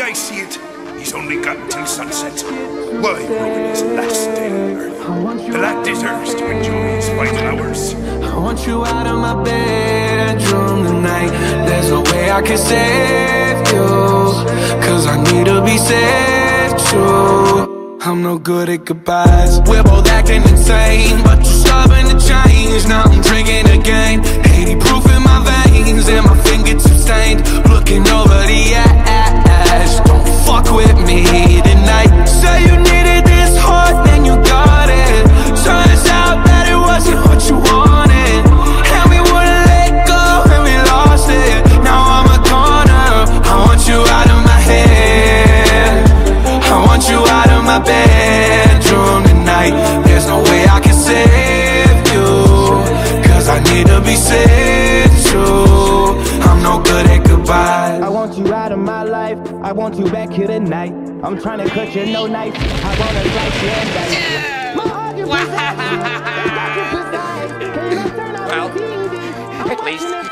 I see it, he's only got till sunset. Why ruin his last day on earth? The lad deserves to enjoy his final hours. I want you out of my bedroom tonight. There's no way I can save you, cause I need to be saved too. I'm no good at goodbyes. We're both acting insane, but you're stubborn to change. Now I'm drinking again, 80 proof in my veins, and my fingertips stained. Looking over the ash, don't fuck with me tonight. Say you needed this hard, then you got it. Turns out that it wasn't what you wanted, and we wouldn't let go, and we lost it. Now I'm a goner. I want you out of my head, I want you out of my bedroom tonight. There's no way I can save you, cause I need to be saved too. I'm no good at goodbyes. I want you out of my life, I want you back here tonight. I'm trying to cut you no knife, I wanna slice you and dice. Well, at least